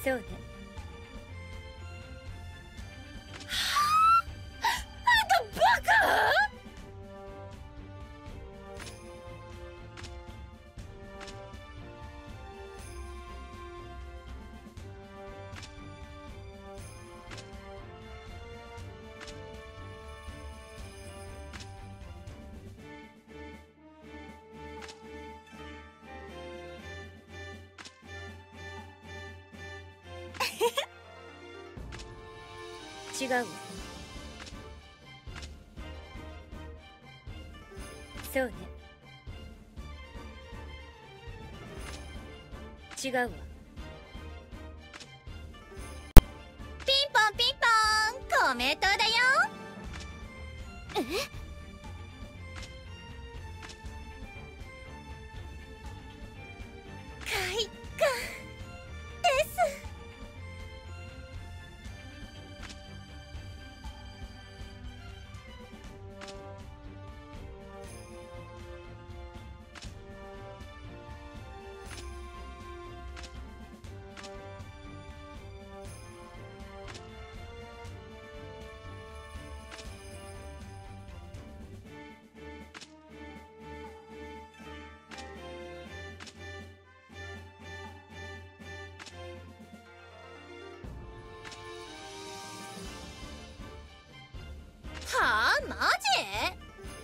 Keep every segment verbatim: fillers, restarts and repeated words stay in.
そうね。あんたバカ！違うわ。そうね。違うわ。 ピンポンピンポン、コメントだよ。え？快感です。はあ、マジ？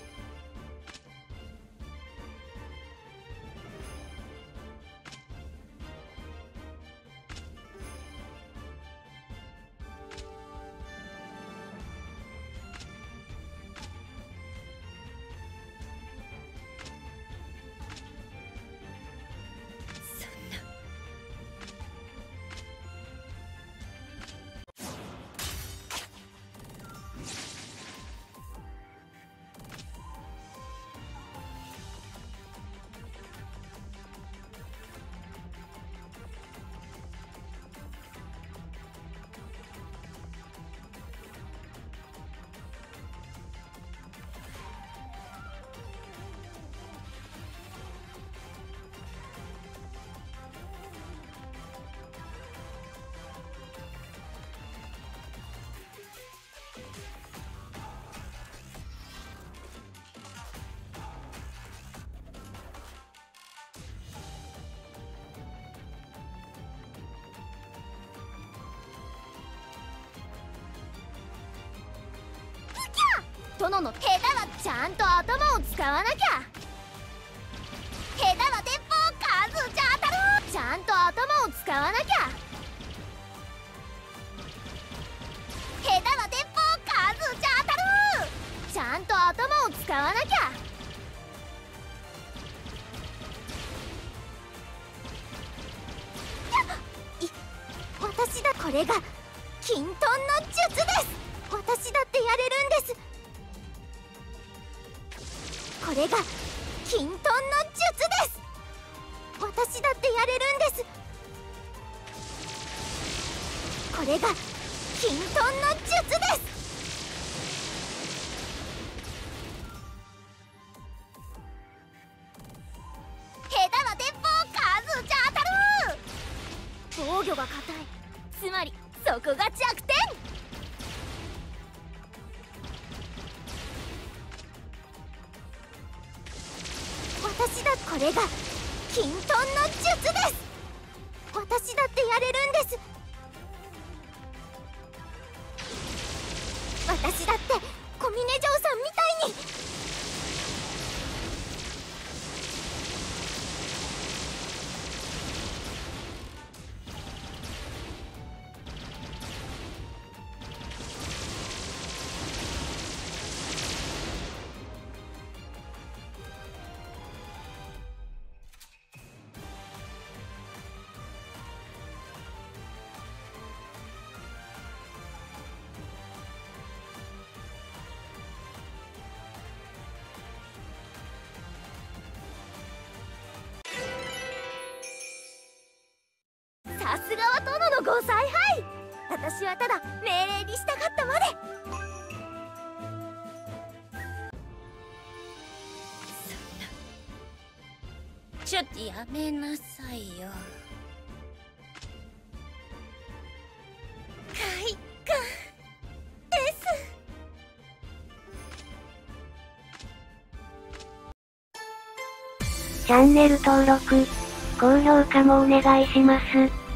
殿の下手はちゃんと頭を使わなきゃ。下手は鉄砲数じゃ当たる。ちゃんと頭を使わなきゃ。下手は鉄砲数じゃ当たる。ちゃんと頭を使わなきゃ。い私だ。これが金遁の術です。私だってやれるんです。これが金遁の術です。私だってやれるんです。これが金遁の術です。下手な鉄砲数じゃ当たる。防御が硬い。つまりそこが弱点。私だ。これが金遁の術です。私だってやれるんです。私だって小峰嬢さんみたいに。さすがは殿のご采配。私はただ命令に従ったまで。 ちょっとやめなさいよ。 チャンネル登録、高評価もお願いします。